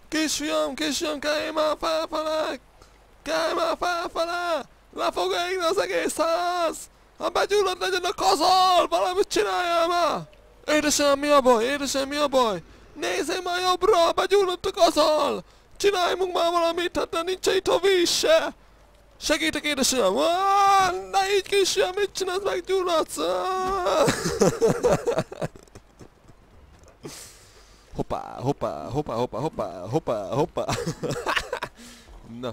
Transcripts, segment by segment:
Kisfiam, kelj már felfele! Kelj már felfele! Le fog égni az egész ház! Ha begyullad, legyen a kazal! Valamit csináljál már! Édesem, mi a baj? Édesem, mi a baj? Nézzél már jobbra! Begyulladt a kazal! Csináljunk már valamit, hát nincs itt a víz se! Segítek, édesem! Ne így, kisfiam, mit csinálsz? Meggyulladsz! Hoppá, hoppá, hoppá, hoppá, hoppá, hoppá, hoppá. Na.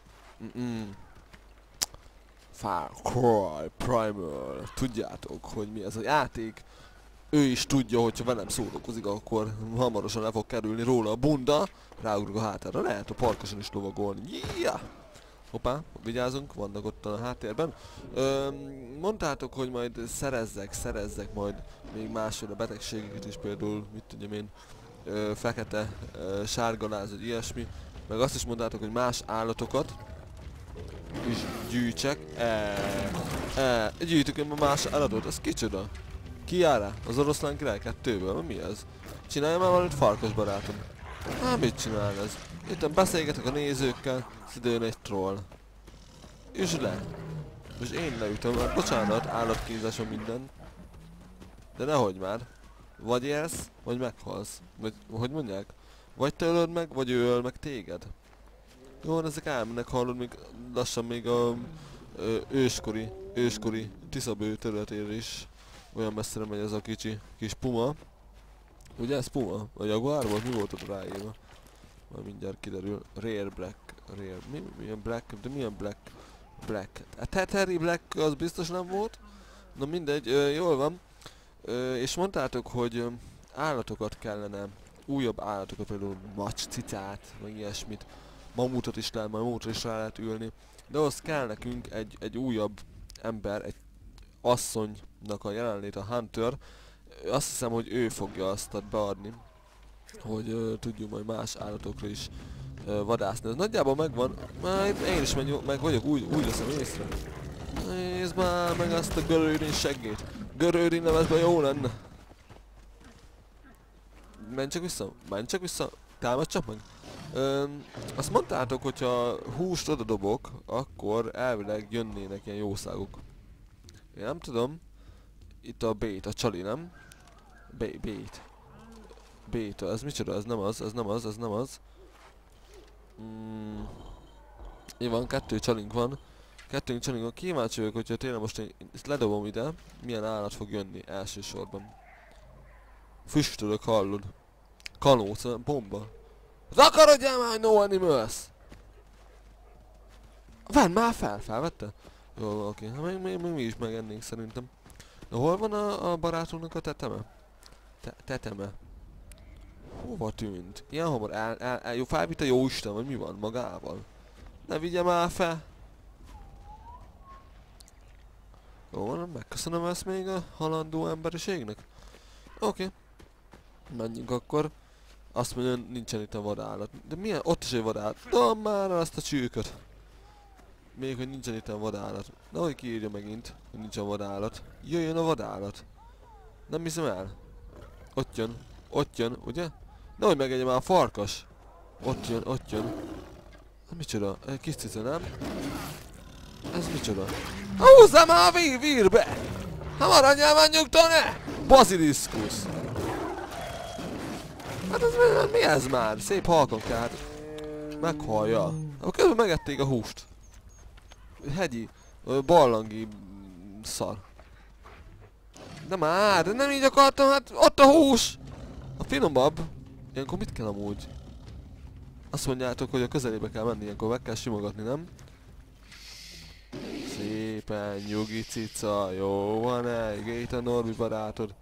Far Cry Primal. Tudjátok, hogy mi ez a játék. Ő is tudja, hogyha velem szórakozik, akkor hamarosan le fog kerülni róla a bunda. Ráugrok a hátára, lehet a parkoson is lovagolni. Yeah! Hoppá, vigyázzunk, vannak ott a háttérben. Mondtátok, hogy majd szerezzek majd még másféle betegségeket is, például, mit tudjam én, fekete, sárgaláz, vagy ilyesmi. Meg azt is mondtátok, hogy más állatokat is gyűjtsek. Gyűjtök én más állatot, ez kicsoda? Ki jár rá? Az oroszlán király 2-ből? Mi ez? Csinálja már valamit, farkas barátom. Hát mit csinál ez? Itt beszélgetek a nézőkkel, ez időn egy troll. Üsd le! És én leütöm, hát bocsánat, állatkínzásom minden. De nehogy már. Vagy élsz, vagy meghalsz. Vagy, hogy mondják? Vagy te ölöd meg, vagy ő öl meg téged. Jó, ezek elmennek, hallod, még lassan még a őskori Tiszabő területére is. Olyan messzire megy ez a kis puma. Ugye ez puma? A jaguár volt? Mi volt ott ráírva? Majd mindjárt kiderül. Rare Black. Rare. Milyen Black? De milyen Black? Black. A Teteri Black az biztos nem volt. Na mindegy, jól van. És mondtátok, hogy állatokat kellene, újabb állatokat, például macscicát, vagy ilyesmit. Mamutot is lehet, majd mamutra is rá lehet ülni. De ahhoz kell nekünk egy újabb ember, egy asszonynak a jelenlét, a Hunter. Azt hiszem, hogy ő fogja azt beadni, hogy tudjunk majd más állatokra is vadászni. Ez nagyjából megvan, majd én is meg vagyok, úgy veszem észre. Nézd már meg azt a görőrin seggét. Görőrin nevezben jó lenne. Menj csak vissza, támadj csak meg. Azt mondtátok, hogyha húst oda dobok, akkor elvileg jönnének ilyen jószágok. Én nem tudom. Itt a bait, a csali, nem? Bait. Bait, ez micsoda? Ez nem az. Így van, 2 csalink van. Kíváncsi vagyok, hogyha tényleg most én ezt ledobom ide, milyen állat fog jönni elsősorban. Füstölök, hallod. Kanóc, bomba. Zakarodjál már, no animals! Vedd már fel, felvette? Jó, oké, még mi is megennénk szerintem. Na, hol van a barátunknak a teteme? Teteme. Hova tűnt? Ilyen hamar jó, felvitt a jóisten, vagy mi van magával? Ne vigye már fel! Jó van, megköszönöm ezt még a halandó emberiségnek. Oké. Menjünk akkor. Azt mondja, nincsen itt a vadállat. De milyen? Ott is egy vadállat. Dobd már azt a csűköt. Még hogy nincsen itt a vadállat. Nehogy kiírja megint, hogy nincsen vadállat. Jöjjön a vadállat. Nem hiszem el. Ott jön, ugye? Nehogy megegye már a farkas. Ott jön. Ez micsoda? Egy kis cica, nem? Ez micsoda? Húzzál már a vírbe! Ha maradjál már nyugton, ne! Basiliszkusz! Hát ez mi ez már? Szép halkan kell, hát meghallja. Akkor közben megették a húst. Hegyi, barlangi szar. De már, de nem így akartam, hát ott a hús! A finomabb. Ilyenkor mit kell amúgy? Azt mondjátok, hogy a közelébe kell menni, ilyenkor meg kell simogatni, nem? Szépen, nyugi cica, jó van, itt a Norbi barátod.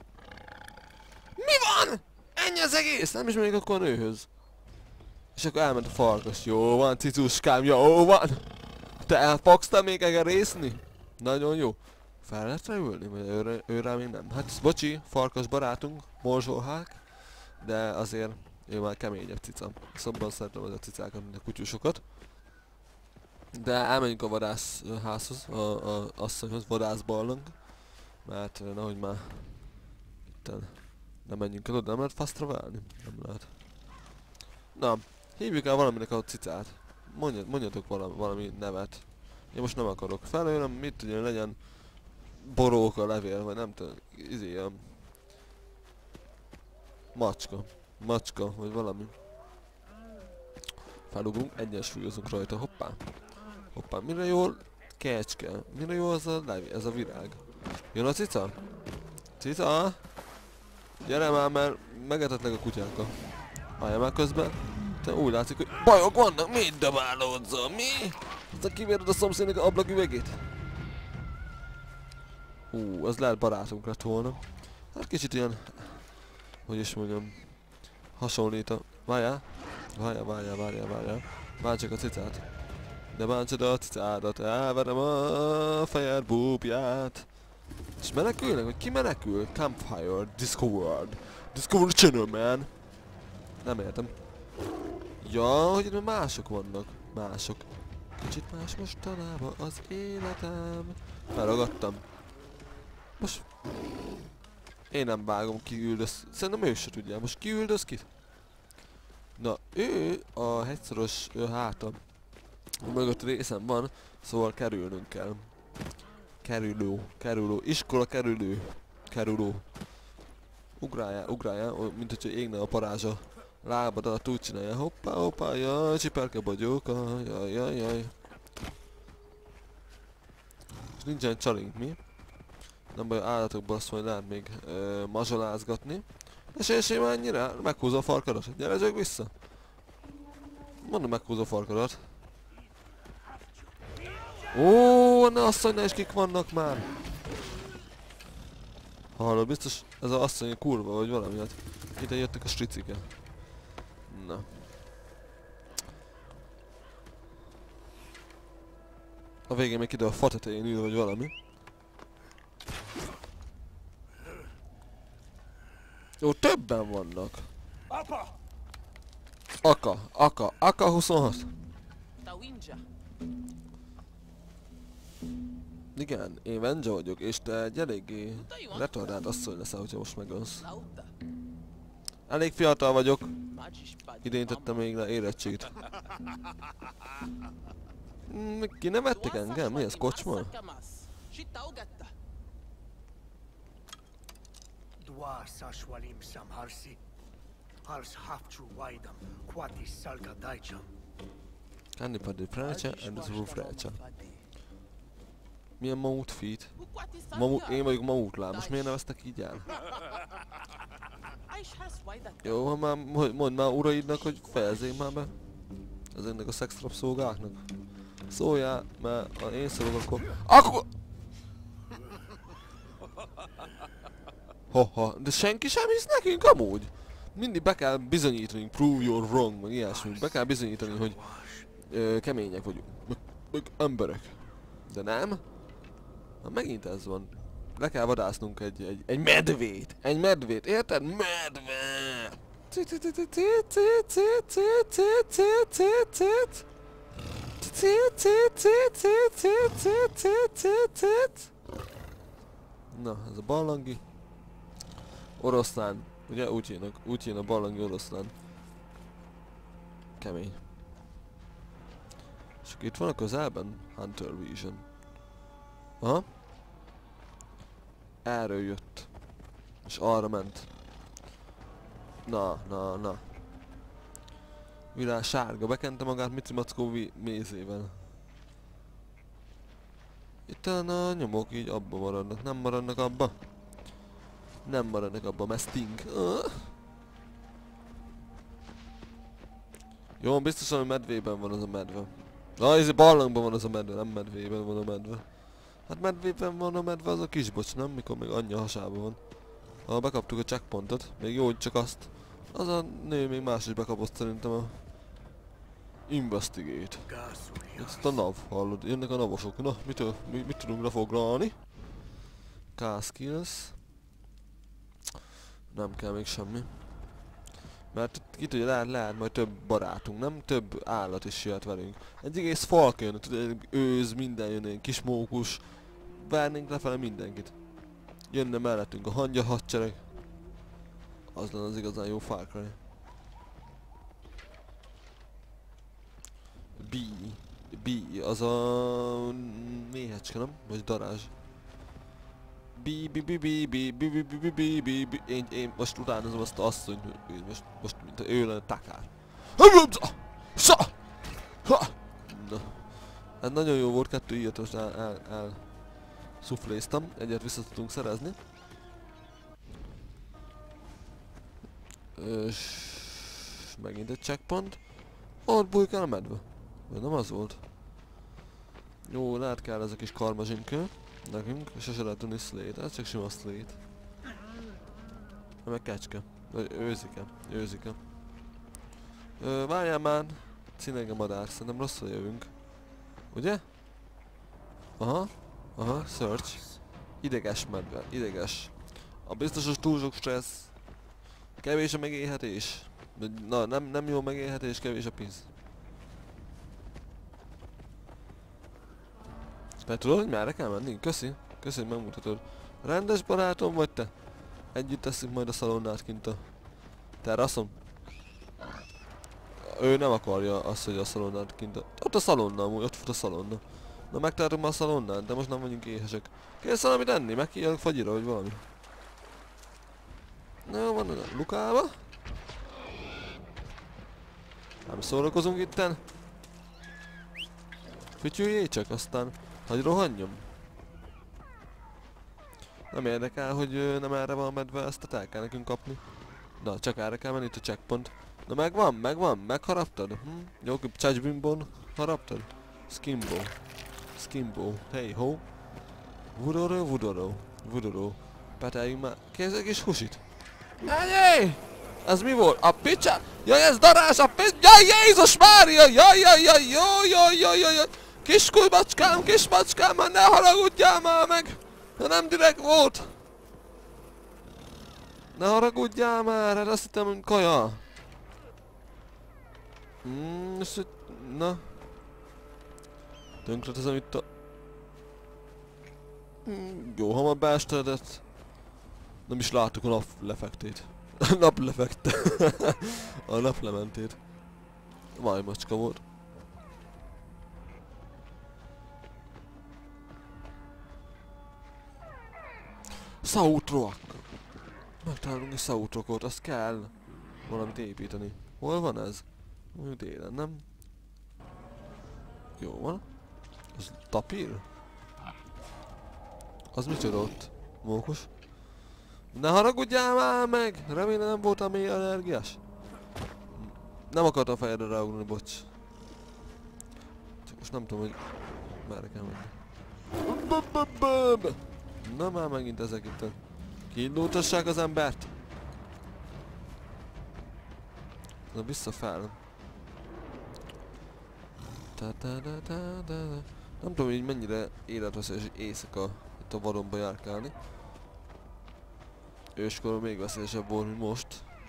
Mi van? Ennyi az egész, nem is még akkor a nőhöz. És akkor elment a farkas, jó van cicuskám, jó van. Te fogsz te még egerészni? Nagyon jó. Fel lehet ülni, vagy őre még nem. Hát bocsi, farkas barátunk, morzsolhák. De azért ő már keményebb cica. Szóval szeretem az a cicákat, mint a kutyusokat. De elmenjünk a vadászházhoz, a asszonyhoz, vadászbarlang. Mert nehogy már itten nem menjünk el oda, nem lehet fast travelni? Nem lehet. Na, hívjuk el valaminek a cicát. Mondjatok valami nevet. Én most nem akarok. Felőlem, mit tudjon, legyen boróka, levél, vagy nem tudom, ilyen macska, vagy valami. Felugrunk, egyensúlyozunk rajta, hoppá, mire jól? Kecske, mire jó az a levél, ez a virág? Jön a cica? Cica? Gyere már, mert megetetleg a kutyákkal. Állja már közben. Te úgy látszik, hogy bajok vannak, mit dobálódzol, mi? Aztán kivérod a szomszédnak a ablaküvegét? Az lehet barátunk lett volna. Hát kicsit ilyen, hogy is mondjam, hasonlít a... Várjál. Bántsák a cicát. De bántsad a cicádat, elverem a fejed búbját. És menekülnek? Vagy ki menekül? Campfire, Discovered. Discovery Channel, man. Nem értem. Ja, hogy itt mások vannak. Mások. Kicsit más mostanában az életem. Felragadtam. Most... Én nem vágom, ki üldöz. Szerintem ő se tudja. Most ki üldöz kit? Na, ő a hegyszoros hátam. Mögött részem van, szóval kerülnünk kell. Kerülő. Iskola kerülő. Ugráljál, mint hogyha égne a parázsa. Lábad alatt úgy csinálja. Hoppá, jaj, csiperke bogyóka, jaj. És nincsen csalink, mi? Nem baj, állatokból azt majd lehet még mazsolázgatni. És én sem annyira, meghúzom a farkadat. Gyere csak vissza. Mondom, meghúzom a farkadat. Ó, ne asszonynál is kik vannak már. Hallod, biztos ez az asszony kurva, vagy valami, hát ide jöttek a stricike. Na. A végén még ide a fa tetején ül, vagy valami. Jó, többen vannak. Aka 26. Igen, én Venja vagyok, és te egy eléggé retardált asszony leszel, hogyha most megölsz. Elég fiatal vagyok. Idén tettem még le érettségit. Kinevettek engem? Mi ez, kocsma? Candy Paddy Frecia and the Roof Frecia. Milyen mamut feet? Én vagyok mamutláb, most miért neveztek így el? Jó, ha már mondd már uraidnak, hogy fejezzék már be. Ezeknek a szextrap szolgáknak. Szóljál, mert ha én szólok, akkor... Haha, de senki sem hisz nekünk amúgy. Mindig be kell bizonyítani, prove you're wrong, meg ilyesmi. Be kell bizonyítani, hogy kemények vagyunk. Meg emberek. De nem? Na megint ez van. Le kell vadásznunk egy medvét. Egy medvét, érted? Medve! Na, ez a barlangi. Oroszlán. Ugye? Úgy hívnak a barlangi oroszlán. Kemény. És itt van a közelben Hunter Vision. Aha. Erről jött. És arra ment. Na. Világ sárga, bekente magát Mici Mackó mézével. Itt a nyomok így abba maradnak, nem maradnak abba. Nem maradnak abba, mert stink. Jó, biztosan, hogy medvében van az a medve. Ez barlangban van az a medve, nem medvében van a medve. Hát medvében van a medve, az a kisbocs, nem? Mikor még anyja hasában van. Ha bekaptuk a checkpointot, még jó, hogy csak azt. Az a nő még más is bekapott szerintem a... Investigate. Itt a nav, hallod? Jönnek a navosok. Na, mit tudunk lefoglalni? K-skills. Nem kell még semmi. Mert ki tudja, lehet majd több barátunk, nem? Több állat is jöhet velünk. Egy egész falka jön, tudod, őz, minden jön, egy kis mókus. Várnénk lefele mindenkit. Jönne mellettünk a hangya hadsereg. Az lenne az igazán jó Far Cry. B, az a méhecske, nem? Vagy darázs. Én most utánozom azt a asszonyt, most mint a ő lenne takár. Na. Hát nagyon jó volt, 2 ilyet most szufléztam, egyet vissza tudunk szerezni. És megint egy checkpoint. Ott bújkál a medve. Vagy nem az volt? Jó, lehet kell ez a kis karmazsinkő. Nekünk, és sose lehet tudni slate, ez csak sima slate. Meg kecske. Vagy őzike. Várjál már! Cinege madár, szerintem rosszul jövünk. Ugye? Aha, search. Ideges medve, ideges. A biztosos túl sok stressz. Kevés a megélhetés. Na, nem jó megélhetés, kevés a pénz. Mert tudod, hogy merre kell menni? Köszi, hogy megmutatod. Rendes barátom vagy te? Együtt teszünk majd a szalonnát kint a teraszon. Ő nem akarja azt, hogy a szalonnát kint a... Ott a szalonna amúgy, ott fut a szalonna. Na megtartunk már a szalonnát, de most nem vagyunk éhesek. Kész valamit enni? Megkíjjelök fagyira, vagy valami. Na, van a lukába. Nem szórakozunk itten. Fütyüljél csak, aztán hagy rohanjam. Nem érdekel, hogy nem erre van a medve, ezt el kell nekünk kapni. Na, csak erre kell menni, itt a checkpoint. Na megvan, megharaptad? Jó, Csachbimbon haraptad? Skimbo, hey ho. Vudoró. Peteljünk már. Kézzel egy kis husit. Ennyi! Ez mi volt? A picsa? Jaj, ez darás, a picsa! Jaj, Jézus Mária! Jaj! Kis macskám, már ne haragudjál már meg! Ha nem direkt volt! Ne haragudjál már, hát azt hittem, hogy kaja. Na. Tönkretezem itt a... Jó, hamar beestedet. Nem is láttuk a naplefektét. A naplefekte. A naplementét. Majmacska volt. Szautroak! Megtalálunk egy szautrokot, azt kell valamit építeni. Hol van ez? Mondjuk délen, nem? Jó van. Az tapír? Az micsoda ott? Mókus? Ne haragudjál már meg! Remélem nem voltál mély allergiás? Nem akartam fejedre ráugrani, bocs. Csak most nem tudom, hogy merre kell menni. Na már megint ezek itt. Kiindultassák az embert! Na vissza fel. Nem tudom, hogy mennyire életveszélyes éjszaka itt a vadonba járkálni. Őskor még veszélyesebb volt, mint most.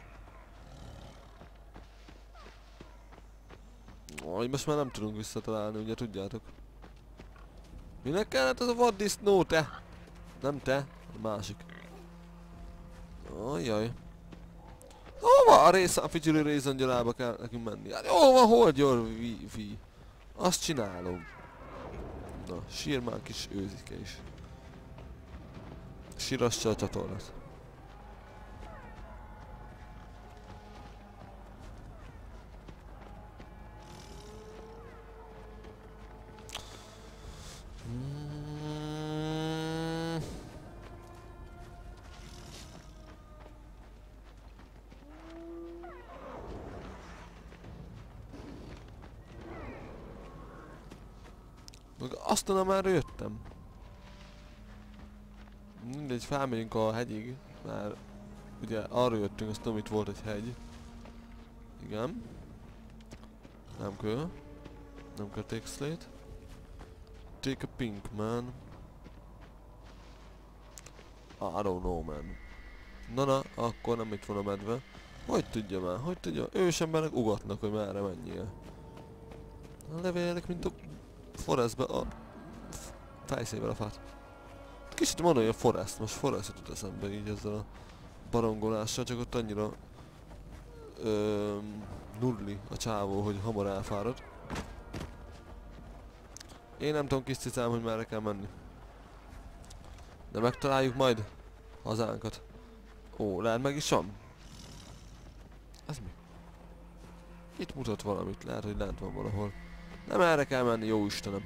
Most már nem tudunk visszatalálni, ugye tudjátok. Minek kellett az a vaddisznó, te? Nem te, a másik. Ajjaj. Hova a része, a figyelő rézangyalába kell nekünk menni? Hát jó van, hold your V. Azt csinálom. Na, sír már kis őzike is. Sírassa a csatornát. Aztán már jöttem. Mindegy, felmegyünk a hegyig, már ugye arra jöttünk, azt tudom, itt volt egy hegy. Igen. Nem kell take slate. Take a pink, man. I don't know, man. Na, akkor nem itt van a medve. Hogy tudja már, hogy tudja? Ősemberek ugatnak, hogy merre menjél. A levélek, mint a forestbe a fejszével a fát. Kicsit mondom, hogy a forest, most forest jut eszembe így ezzel a barongolással, csak ott annyira nulli a csávó, hogy hamar elfárad. Én nem tudom kis cicám, hogy merre kell menni. De megtaláljuk majd hazánkat. Ó, lehet meg is van. Ez mi? Itt mutat valamit, lehet, hogy lent van valahol. Nem erre kell menni, jó Istenem.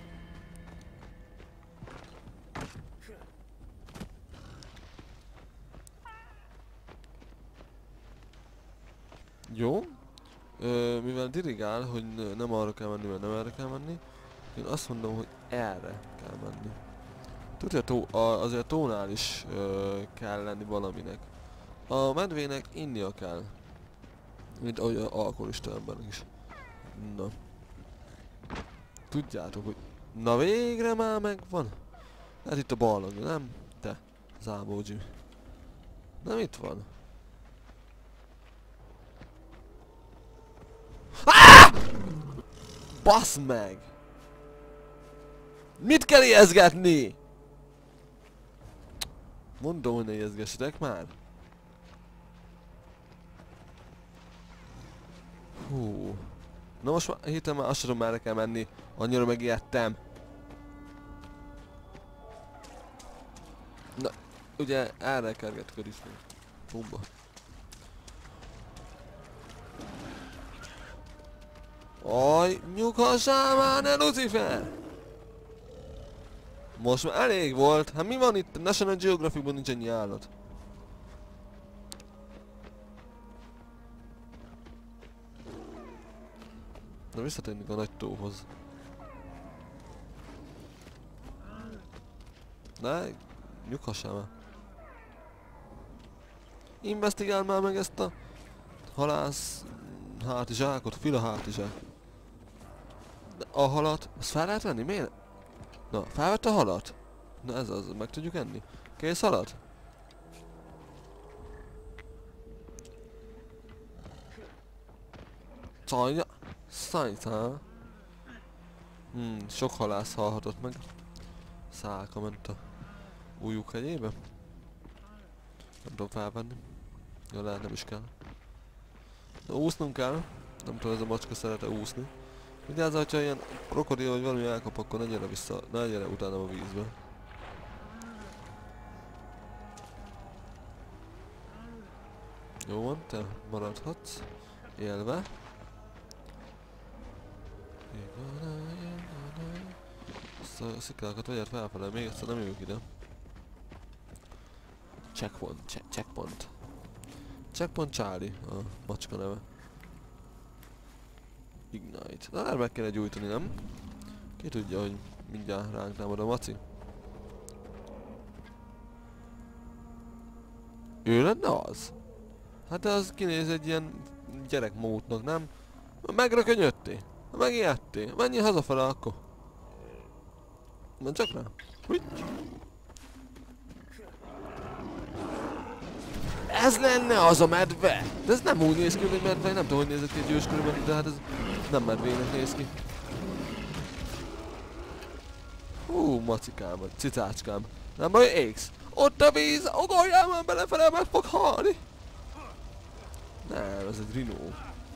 Jó. Mivel dirigál, hogy nem arra kell menni, mert nem erre kell menni, én azt mondom, hogy erre kell menni. Tudja, azért a tónál is kell lenni valaminek. A medvének innia kell. Mint ahogy a alkoholista embernek is. Na. Tudjátok, hogy... Na végre már megvan. Hát itt a barlang, nem? Te, Zábó Jim. Nem itt van. Basz meg! Mit kell ijeszgetni? Mondom, hogy ne ijeszgessetek már. Hú. Na most már hirtelen már azt sem merre kell menni. Annyira megijedtem. Na, ugye erre kergetködik még. Bumba. Aj, nyughassál már, ne Lucifer! Most már elég volt. Hát mi van itt? National Geographicban nincs ennyi állat. Na visszatérünk a nagy tóhoz. Ne, nyughassál már. Investigál már meg ezt a halász hátizsákot, fila hátizsák. De a halat, azt fel lehet venni? Miért? Na, felvett a halat? Na ez az, meg tudjuk enni. Kész halat? Szajja! Szajta! Sok halász halhatott meg. Szálka ment a újuk hegyébe. Nem tudom felvenni. Ja, lehet nem is kell. De úsznunk kell. Nem tudom, ez a macska szeret-e úszni. Vigyázzál, hogyha ilyen krokodil vagy valami elkap, akkor ne gyere vissza, ne gyere utána a vízbe. Jó van, te maradhatsz. Élve. Ezt a sziklákat vegyed felfele, még egyszer nem jövök ide. Checkpoint, checkpoint. Checkpoint Charlie, a macska neve. Ignite. Na, erre meg kéne gyújtani, nem? Ki tudja, hogy mindjárt ránk támad a maci? Ő lenne az? Hát de az kinéz egy ilyen gyerekmótnak, nem? Megrökönyödtél? Megijedtél? Menjél hazafele akkor. Menj csak rá. Húgy. Ez lenne az a medve! De ez nem úgy néz ki, hogy medve, nem tudom, hogy nézett ki egy őskörülben, de hát ez nem medvének néz ki. Macikám, cicácskám. Nem baj, égsz. Ott a víz, ogoljál már belefele, meg fog halni. Nem, ez egy rinó.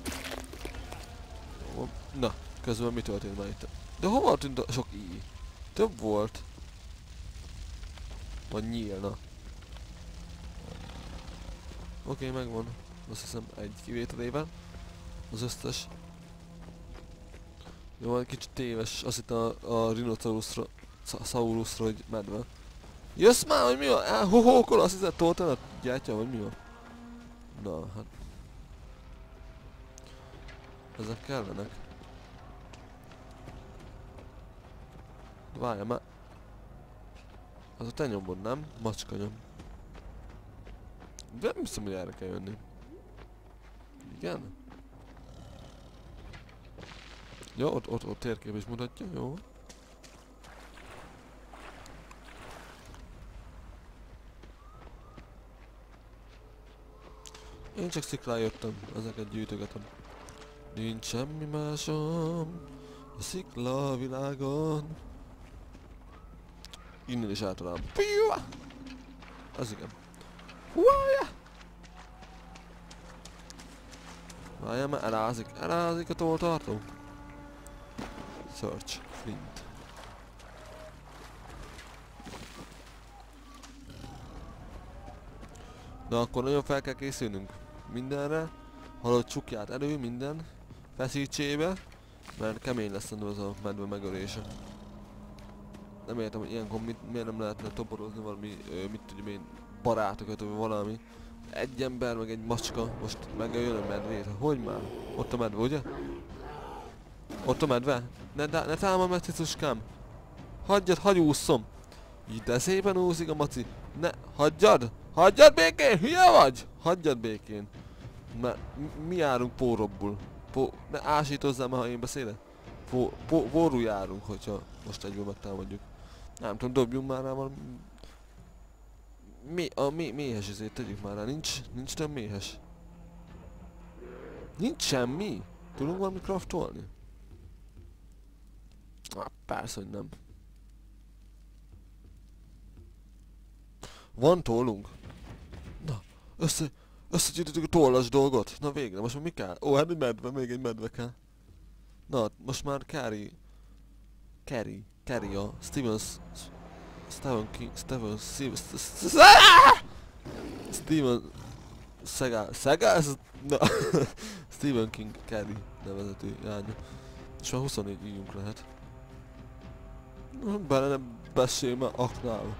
Na, közben mi történt már itt? De hova tűnt a sok íj? Több volt. Vagy nyílna. Oké, megvan. Azt hiszem egy kivételével. Az összes. Jó, egy kicsit téves. Azt hittem a rhinoceruszra, Saurusra, hogy medve. Jössz már, hogy mi van? Hohókol, azt hiszem toltál a gyátya, vagy mi van? Na, hát. Ezek kellenek. Várjál már. Az a te nyomod, nem? Macska nyom. De nem hiszem, hogy erre kell jönni. Igen? Jó, ott térkép is mutatja, jó. Én csak sziklán jöttem, ezeket gyűjtögetem. Nincs semmi másom a szikla világon. Innen is általában. Piuah! Az igen. Huája! Várjál már, elázik a toltartó. Search, flint. Na akkor nagyon fel kell készülnünk mindenre. Halott csukját elő, minden feszítsébe. Mert kemény lesz szerintem ez a medve megölése. Nem értem, hogy ilyenkor miért nem lehetne toborozni valami, mit tudjam én, barátokat, vagy valami. Egy ember, meg egy macska, most megöljön a medvét. Hogy már? Ott a medve, ugye? Ott a medve? Ne támadj meg, cicuskám! Hagyjad, hagyj ússzom! Így de szépen úszik a maci. Ne, hagyjad! Hagyjad békén! Hülye vagy? Hagyjad békén! Mert mi járunk pórobbul. Ne ásítozzál már, ha én beszélek. Pórul járunk, hogyha most egyből megtámadjuk. Nem tudom, dobjunk már rá valami... Méhes ezért tegyük már rá. Nincs több méhes. Nincs semmi. Tudunk valami craftolni? Persze, hogy nem. Van tollunk? Na, összegyűjtöttük a tollas dolgot. Na végre, most már mi kell? Ó, hát egy medve, még egy medve kell. Na, most már Carrie a Stephen King Carrie nevezetű lánya. És már 24 íjunk lehet. Bele nem beszélj már aknál.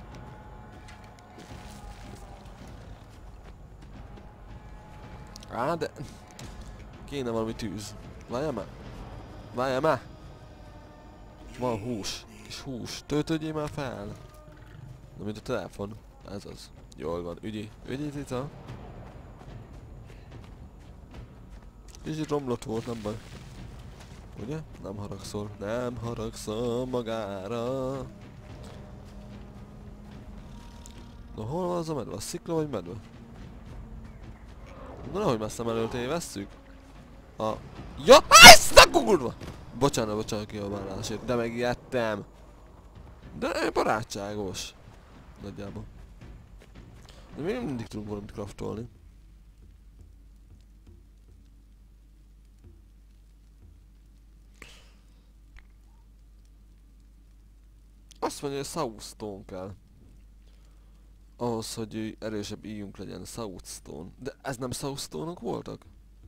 Á, de... Kéne valami tűz. Várjál már! Várjál már! Van hús. Kis hús. Töltődjél már fel! Na, mint a telefon. Ez az. Jól van. Ügyi. Ügyi, cica. Kicsit romlott volt, nem baj. Ugye? Nem haragszol. Nem haragszol magára. Na, hol van az a medve? A szikla vagy medve? Na, nehogy messze mellől tévesszük. Ja! Ezt a kurva! Bocsánat ki a vállásért, de megijedtem. De barátságos. Nagyjából. De még mindig tudunk valamit craftolni. Azt mondja, hogy Southstone kell. Ahhoz, hogy erősebb íjunk legyen. Southstone. De ez nem Southstone-ok voltak?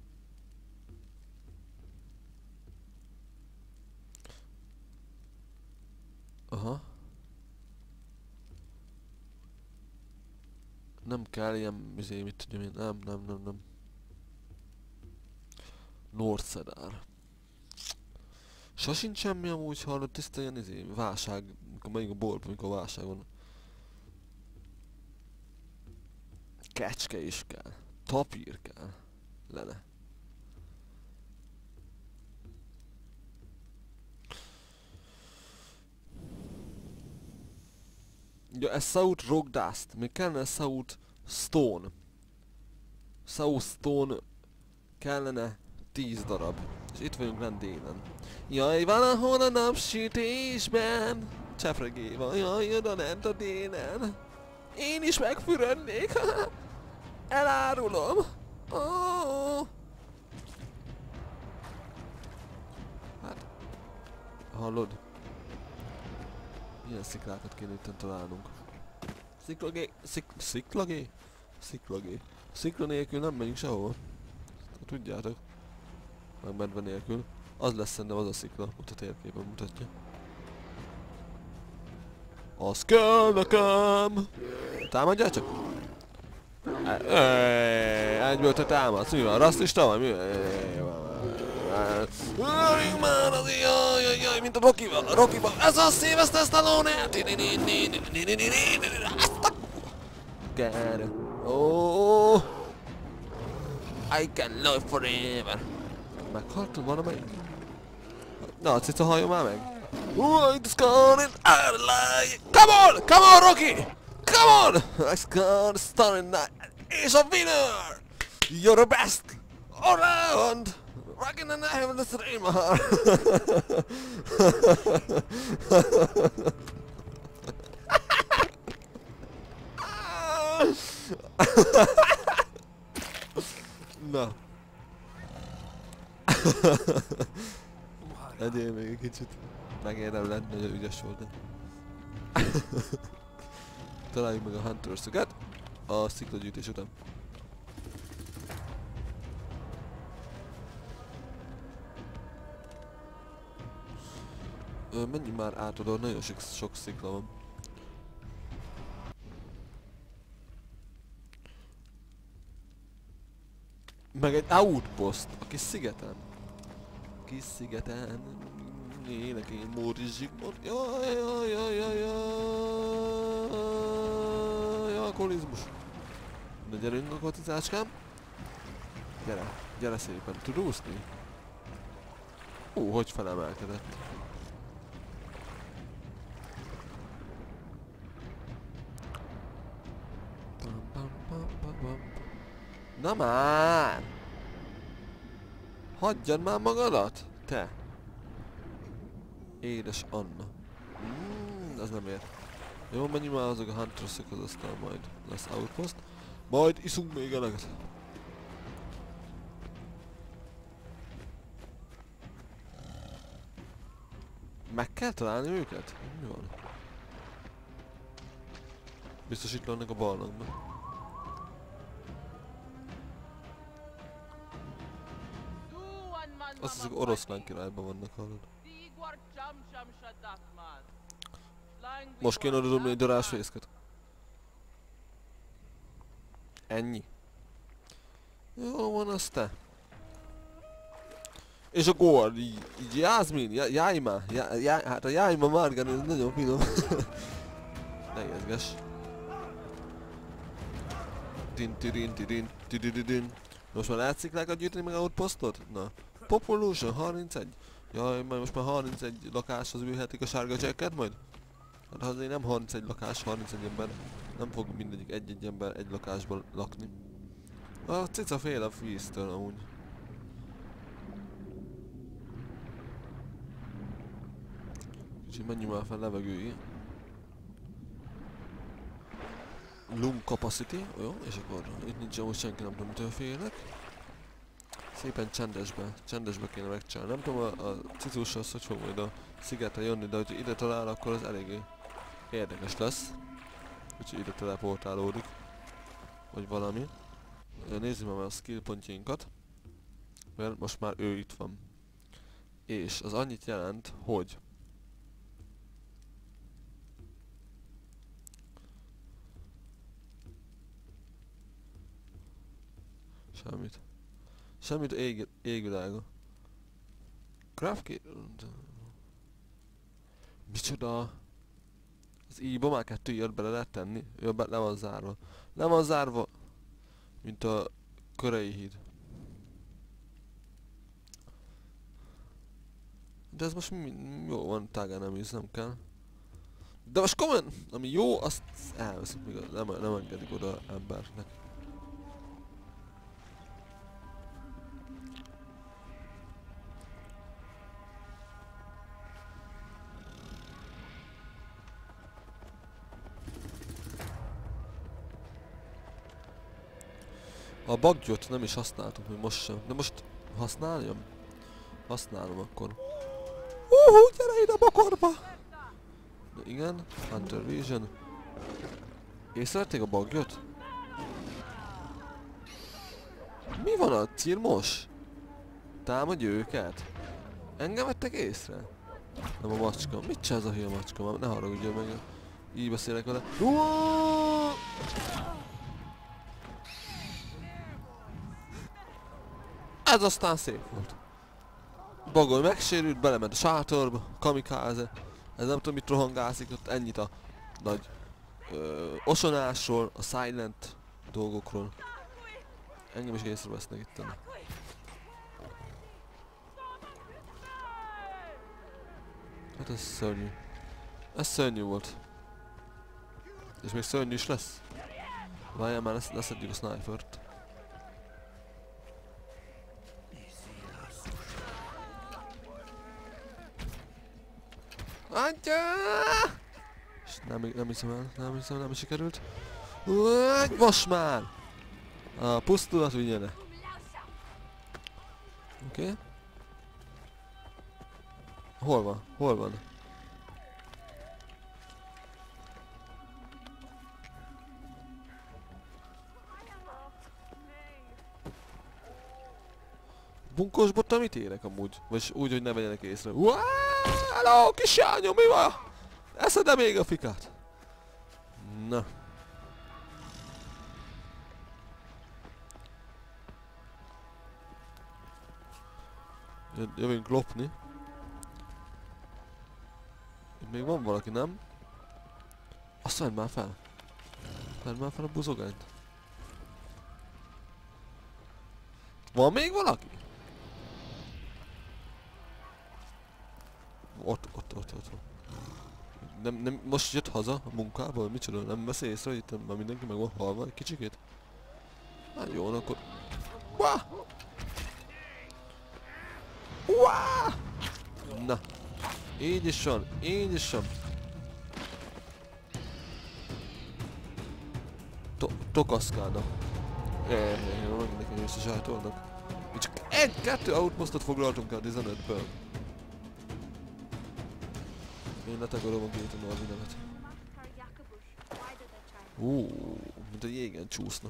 Aha. Nem kell ilyen, mit tudjam én, nem. Northcedar. Sosincs semmi amúgy, hallott, tiszta ilyen válság, amikor megyünk a boltba, amikor válság van. Kecske is kell. Tapír kell. Lenne. Ja, ez South Rock Dust. Még kellene South Stone. South Stone kellene 10 darab. És itt vagyunk lent délen. Jaj, valahol a napsütésben csepregé van, jaj, oda lent a délen. Én is megfürödnék. Elárulom. Oh. Hát, hallod? Milyen sziklákat kéne itt találnunk? Sziklagé. Szikla nélkül nem megyünk sehol. Tudjátok. Meg medve nélkül. Az lesz szerintem az a szikla, ott a térképen mutatja. Az kell nekem! Támadjál csak! Egyből te támadsz, mi van? Rasszista vagy? Mi van? Már az jaj, mint a Rocky-ban. Ez a Sylvester Stallone! Oh, I can live forever. Meghaltunk valamelyik? Na, a cica halljon már meg! It's gone out of light. Come on, Rocky! Come on! It's gone starting night. It's a winner! You're the best around! Rockin' and I have the dream heart. Na. Egyél még egy kicsit. Megérdemled, nagyon ügyes volt. Találjuk meg a Hunters-öket. a sziklagyűjtés után. Menjünk már át oda, nagyon sok szikla van. Meg egy outpost a kis szigeten. Kis szigeten. Ének én Móricz Zsigmond. Jaj, jaj, jaj, jaj, jaj, alkoholizmus. Na gyerünk a kocicácskám. Gyere, gyere szépen. Tud úszni? Hogy felemelkedett. Na már! Hagyjad már magadat, te! Édes Anna. Ez nem ér. Jó, menjünk már azok a Huntress-okhoz, aztán majd lesz outpost. Majd iszunk még eleget. Meg kell találni őket? Mi van? Biztos itt lennek a barlangban. Azt hiszem, oroszlán királyban vannak, hallod. Most kéne oda dobni egy darásfészket. Ennyi. Jó van, az te. És a gól, így Jászmin, Jájma, hát a Jájma márgán, ez nagyon finom. Ne jezges. Most már lehet sziklákat gyűjteni meg outpostot? Na. Population 31. Jaj, majd most már 31 lakáshoz ülhetik a sárga jacket majd? Hát azért nem 31 lakás, 31 ember. Nem fog mindegyik egy-egy ember egy lakásban lakni. A cica fél a víztől amúgy. Kicsit menjünk már fel levegőig. Lung capacity, jó, és akkor itt nincs amúgy senki, nem tudom mitől félek. Szépen csendesbe kéne megcsinálni. Nem tudom a cicus az, hogy fog majd a szigetre jönni, de hogyha ide talál, akkor az eléggé érdekes lesz. Úgyhogy ide teleportálódik. Vagy valami. Nézzük már a skill pontjainkat. Mert most már ő itt van. És az annyit jelent, hogy Semmit égvilága. Craft. Micsoda? Az i-ba már 2 ilyet bele lehet tenni? Jó, le van zárva. Le van zárva, mint a Körei híd. De ez most jó van, tágán nem hisz, nem kell. De most komolyan, ami jó, azt elveszik, még nem engedik oda embernek. A baggyot nem is használtuk még most sem, de most használjam? Használom akkor. Gyere ide a bokorba! De igen, Hunter Vision. Észrevették a baggyot? Mi van a cirmos? Támadj őket? Engem vettek észre? Nem a macska. Mit csinál ez a hülye macska? Ne haragudjon meg. Így beszélek vele. Ez aztán szép volt. Bagoly megsérült, belement a sátorba, kamikáze. Ez nem tudom mit rohangászik, ott ennyit a nagy osonásról, a silent dolgokról. Engem is észrevesznek itt. Hát ez szörnyű. Ez szörnyű volt. És még szörnyű is lesz. Várjál már, leszedjük a snipert. Antya! És nem hiszem el, nem sikerült. Most már! A pusztulat vigyene. Oké. Hol van? Hol van? bunkós bottal mit érek amúgy? Vagy úgy, hogy ne vegyenek észre. Hello, kislányom, mi van? Eszed-e még a fikát? Na. Jövünk lopni. Itt még van valaki, nem? Azt vedd már fel. Vedd már fel a buzogányt. Van még valaki? Ott. Nem, most jött haza a munkából, micsoda? Nem vesz észre, hogy itt már mindenki meg van halva egy kicsikét? Hát jó, akkor... Na. Így is van, így is van. Tokaszkálnak. Jó, nekem is a zsátolnak. Mi csak egy-kettő outpostot foglaltunk el 15-ből. Én letagolom a géten a nevet. Mint a jégen csúszna.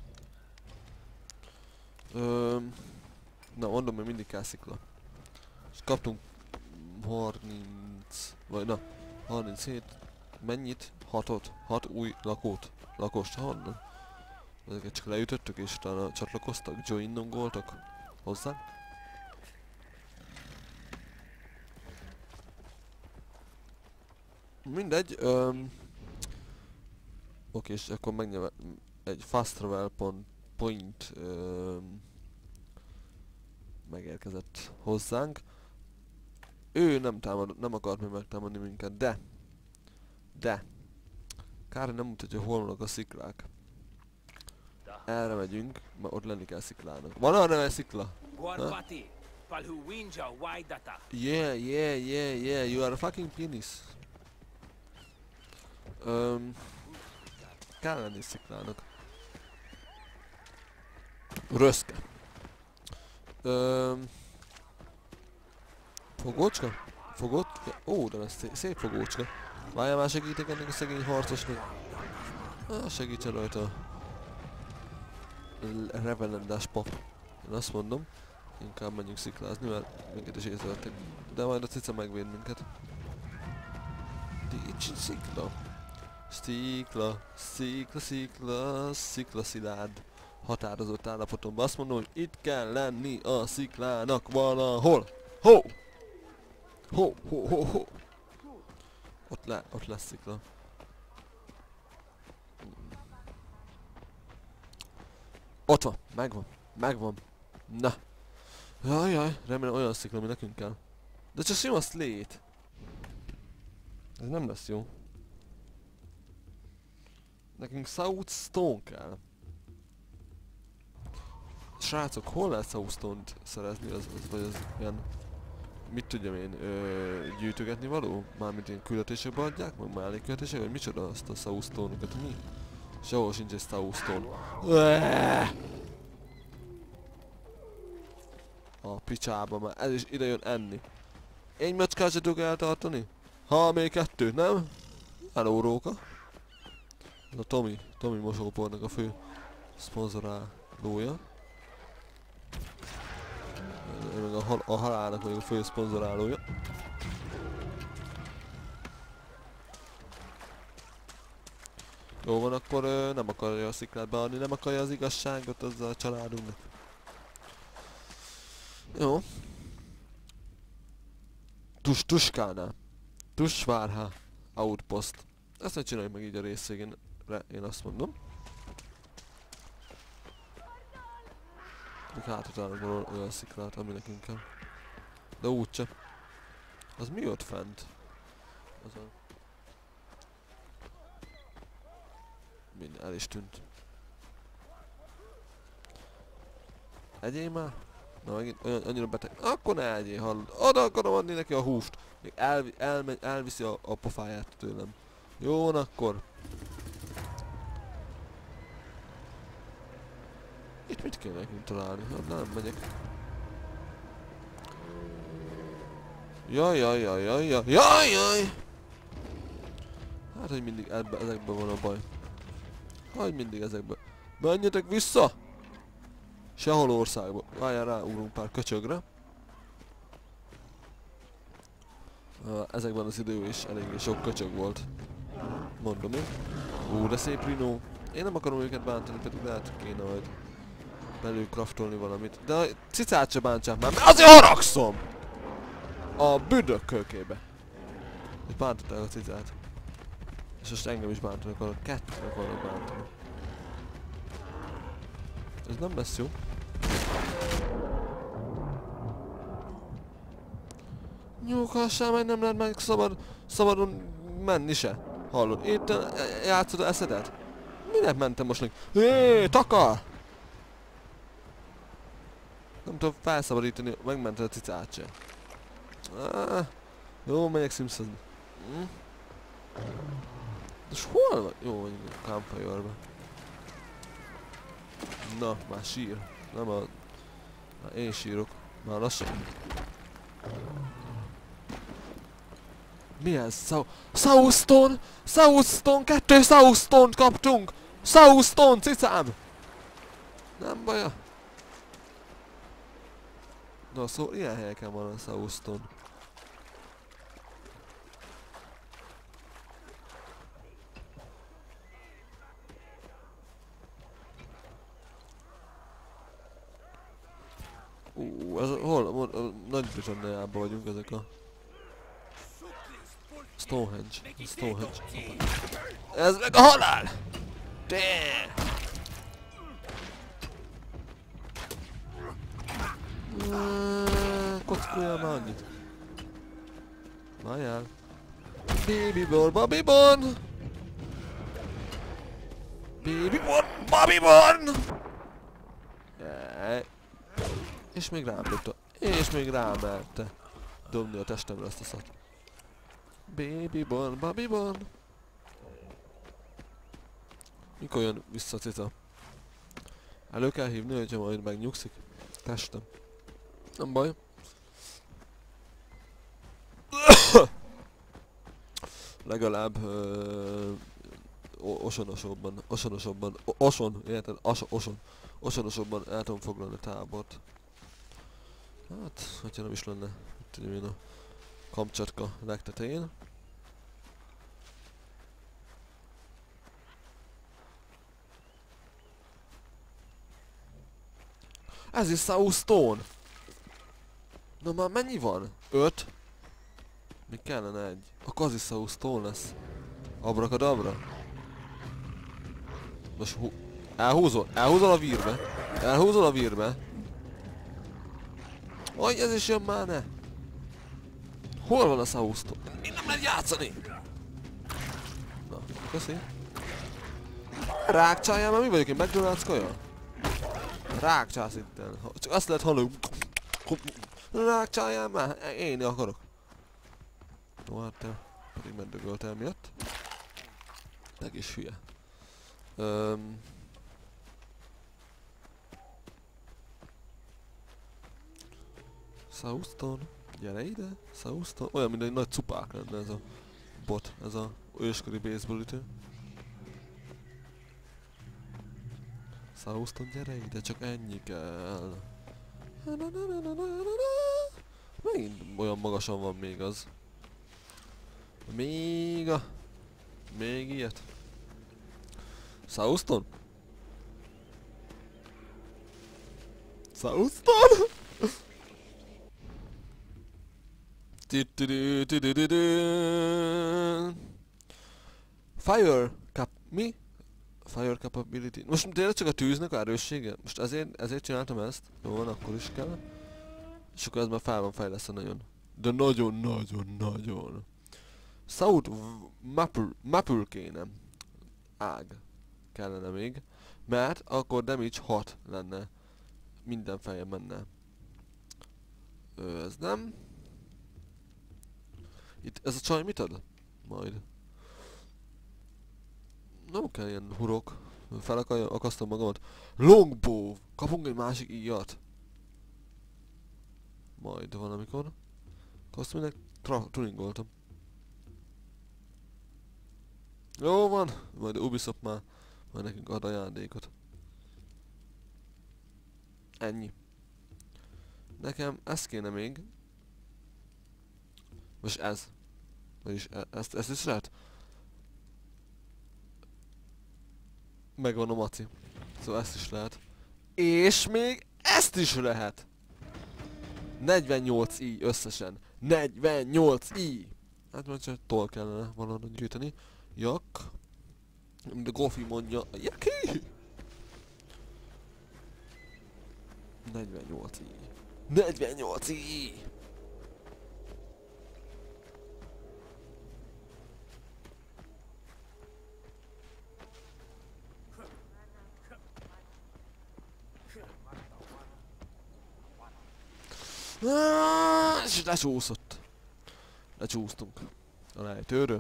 Na, mondom, hogy mindig kell szikla. És kaptunk 37, mennyit? 6 új lakost, honnan? Ezeket csak leütöttük és utána csatlakoztak, join-ongoltak hozzá. Mindegy, oké, és akkor megnyilván egy fast travel point megérkezett hozzánk. Ő nem akart még megtámadni minket, de kár, hogy nem mutatja, hol vannak a sziklák. Erre megyünk, mert ott lenni kell sziklának. Van arra egy szikla? Yeah, you are a fucking penis. Kell lenni sziklának. Röszke. Fogócska? Ó, de ez szép fogócska. Várjál, már segítek ennek a szegény harcosnak. Segítsen rajta a revenendás pap. Én azt mondom, inkább menjünk sziklázni, mert minket is észrevettek. De majd a cica megvéd minket. Szikla szilád. Határozott állapotomban azt mondom, hogy itt kell lenni a sziklának valahol. Ho! Ott lesz szikla. Ott van, megvan. Na. Jaj, remélem olyan szikla, ami nekünk kell. De csak sima slate. Ez nem lesz jó. Nekünk South Stone kell. Srácok, hol lehet South Stone-t szerezni? Vagy az ilyen... Mit tudjam én, gyűjtögetni való? Mármint ilyen küldetésekbe adják? Meg mellékküldetésekbe? Vagy micsoda azt a South Stone-okat? Mi? Sehol sincs egy South Stone. A picsába már, ez is ide jön enni. Egy macskát se tudok eltartani? Ha, még 2, nem? Hello, róka. Ez a Tommy mosópornak a fő szponzorálója. Meg a halálnak még a fő szponzorálója. Jó van, akkor nem akarja a sziklát beadni, nem akarja az igazságot azzal a családunknak. Jó. Tuskánál. Tusvárhá. Outpost. Ezt ne csináljuk meg így a rész végén, én azt mondom. Hát utálunk valahol olyan sziklát, ami nekünk kell. De úgyse. Az mi ott fent? Az a... Minden el is tűnt. Egyél már? Na megint annyira beteg. Akkor ne egyél, hallod. Oda akarom adni neki a húst. Még elviszi a pofáját tőlem. Jó van akkor. Itt mit kell nekünk találni? Hát nem megyek. Jaj! Hát, hogy mindig ezekben van a baj. Hogy mindig ezekben. Menjetek vissza! Sehol országban. Várjál, ráugrunk pár köcsögre. Ezekben az idő is eléggé sok köcsög volt. Mondom én. De szép Rino. Én nem akarom őket bántani, pedig lehet kéne majd belül craftolni valamit. De a cicát se bántsák már, mert azért haragszom! A büdök kölkébe. Hogy bántották a cicát. És most engem is bántani akarok. Kettőt akarok bántani. Ez nem lesz jó. Nyugodjál meg, nem lehet meg szabadon menni se. Hallod? Itt játszod a eszedet? Minek mentem most neki? Hé, taka! Nem tudom felszabadítani, megmented a cicát se. Jó, megyek Simpson. És hol van? Jó, vagyunk a campfire-be. Na, már sír. Nem a... Már én sírok. Már lassan. Mi ez? Southstone! Southstone! 2 Southstone-t kaptunk! Southstone, cicám! Nem baja. Na, szóval ilyen helyeken van a Southstone. Ez hol? Nagy-Britanniában vagyunk, ezek a... Stonehenge. Stonehenge. Ez meg a halál! Damn! Kockoljál már annyit. Várjál. Babyborn, Babyborn! Babyborn, Babyborn! És még rám dobta. És még rám merte dobni a testemre ezt a szat. Babyborn, Babyborn! Mikor jön vissza cica? Elő kell hívni, hogyha majd megnyugszik. Testem. Nem baj. Legalább osonosabban el tudom foglalni a tábort. Hát, hogyha nem is lenne, tudom én, a Kamcsatka legtetején. Ez is Southstone! Na már mennyi van? 5? Még kellene egy. Akkor az is Southstone lesz. Abrakadabra. Most elhúzol a vírbe. Elhúzol a vírbe. Aj, ez is jön már, ne! Hol van a Southstone? Én nem lehet játszani! Na, köszi. Rákcsáljál már, mi vagyok én? McDonald's kaja? Rákcsász itten. Csak azt lehet hallani. Rákcsáljál már! Én akarok. No hát te pedig meddögöltél miatt. Egész hülye. Southstone, gyere ide, Southstone. Olyan, mint egy nagy cupák lenne ez a bot, ez a őskori baseballütő. Southstone, gyere ide, csak ennyi kell. Megint olyan magasan van még az. Még ilyet. Southstone? Southstone? Fire cap... Mi? Fire capability. Most tényleg csak a tűznek a erőssége? Most ezért csináltam ezt? Jó van, akkor is kell. És akkor ez már fel van fejlesztve nagyon. De nagyon. South Maple kéne. Ág. Kellene még. Mert akkor damage 6 lenne. Minden fejem menne. Ez nem. Itt ez a csaj mit ad? Majd. Nem kell ilyen hurok. Akasztom magamat. Longbow! Kapunk egy másik íjat. Majd valamikor. Azt mindenki tuningoltam. Jó van, majd Ubisoft már nekünk ad ajándékot. Ennyi. Nekem ez kéne még. Most ez. Vagyis ezt is lehet? Megvan a maci. Szóval ezt is lehet. És még ezt is lehet! 48 i összesen. 48 i! Hát majd csak toll kellene valahol gyűjteni. Jak. De Gofi mondja. Jaki! 48 i. 48 i! És lecsúszott. Lecsúsztunk. A lejtőről.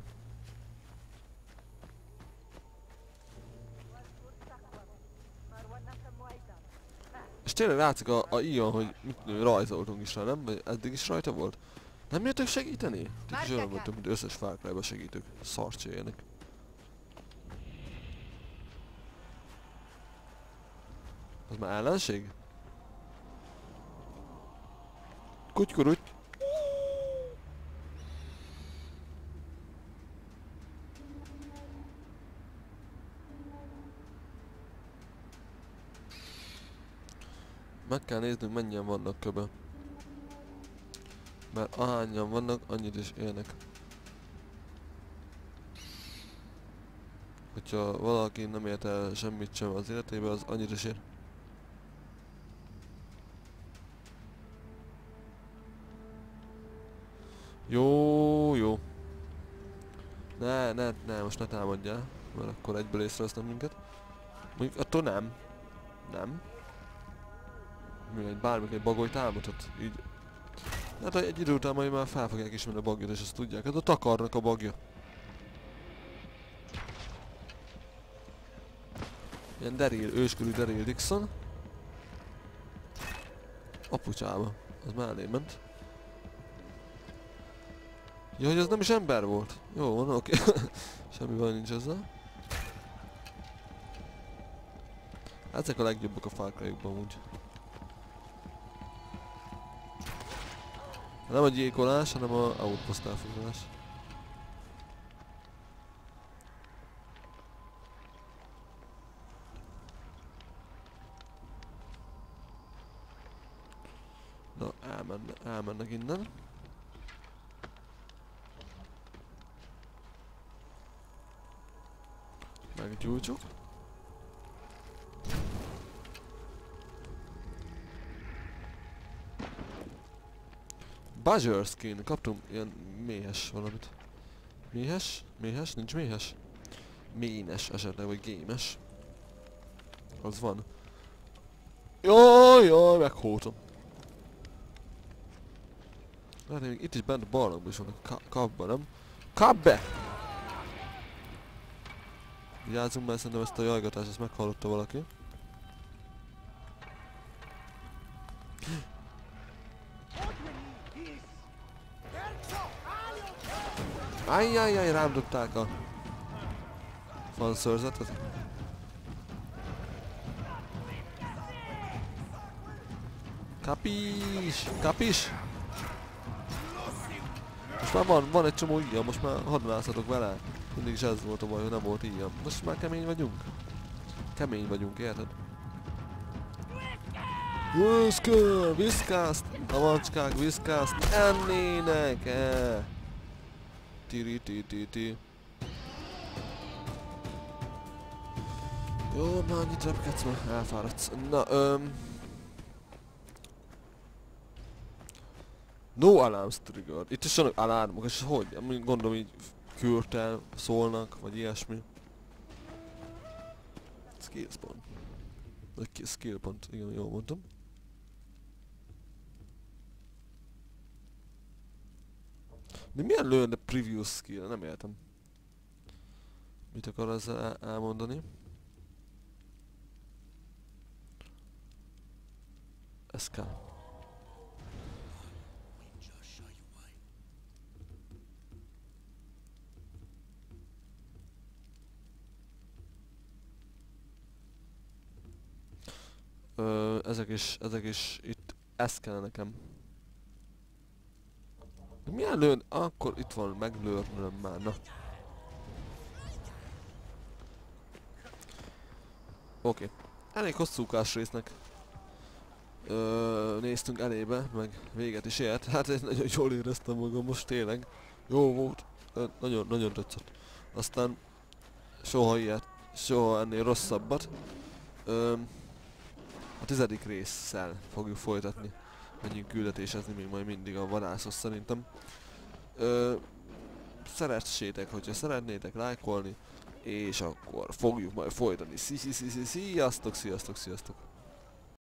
És tényleg látszik a ilyen, hogy rajzoltunk is rá, nem? Vagy eddig is rajta volt? Nem jöttök segíteni? Ti is olyan voltunk, mint összes Far Cry-ba segítők. Szart csináljanak. Az már ellenség? Kutykuruty. Meg kell néznünk, mennyien vannak köbe. Mert ahányan vannak, annyit is élnek. Hogyha valaki nem ért el semmit sem az életében, az annyit is ér. Jó, jó. Ne, most ne támadjál, mert akkor egyből észrevesznek minket. Mondjuk attól nem. Nem. Bármikor egy bagoly támadhat, így. Hát egy idő után majd már fel fogják ismerni a bagyot, és azt tudják. Hát ott akarnak a bagja. Ilyen őskörű Daryl Dixon. Apucsába. Az mellé ment. Ja, hogy az nem is ember volt. Jó van, oké. Semmi baj nincs ezzel. Ezek a legjobbak a Far Cry-okban amúgy. Nem a gyilkolás, hanem a outpost elfoglalás. Na, elmennek innen. Meggyújtsuk. Buzzer skin, kaptunk ilyen méhes valamit. Méhes? Méhes? Nincs méhes? Ménes esetleg, vagy gémes. Az van. Jaj, meghózom. Lehet, hogy még itt is bent a barlangban is van a kapba, nem? Kap be! Vigyázzunk, mert szerintem ezt a jajgatást, ezt meghallotta valaki. Ajjajjaj, rám dobták a fanszörzetet. Kapis! Kapis! Most már van egy csomó íjam, most már hadonászatok vele. Mindig is ez volt a baj, hogy nem volt íjam. Most már kemény vagyunk. Kemény vagyunk, érted? Whisky! Viszkászt! A macskák viszkászt ennének! Tiri-ti-ti-ti. Jó, már annyit repkedsz, már elfáradsz. Na, no alarms triggered. Itt is vannak alarmok, és hogy? Gondolom így kürtel szólnak, vagy ilyesmi. Skills pont. Vagy skill pont, igen, jól mondtam. De milyen learn the previous skill? Nem értem. Mit akar ezzel elmondani? Ez kell. ezek is itt, ez kell nekem. Milyen lőn? Akkor itt van, meglőrnöm már, na. Oké. Elég hosszúkás résznek néztünk elébe, meg véget is ért. Hát én nagyon jól éreztem magam most tényleg. Jó volt. Nagyon, nagyon tetszett. Aztán soha ennél rosszabbat. A 10. résszel fogjuk folytatni. Menjünk küldetésezni még majd mindig a vadászhoz szerintem. Szeressétek, hogyha szeretnétek lájkolni, és akkor fogjuk majd folytatni. Sziasztok, sziasztok, sziasztok!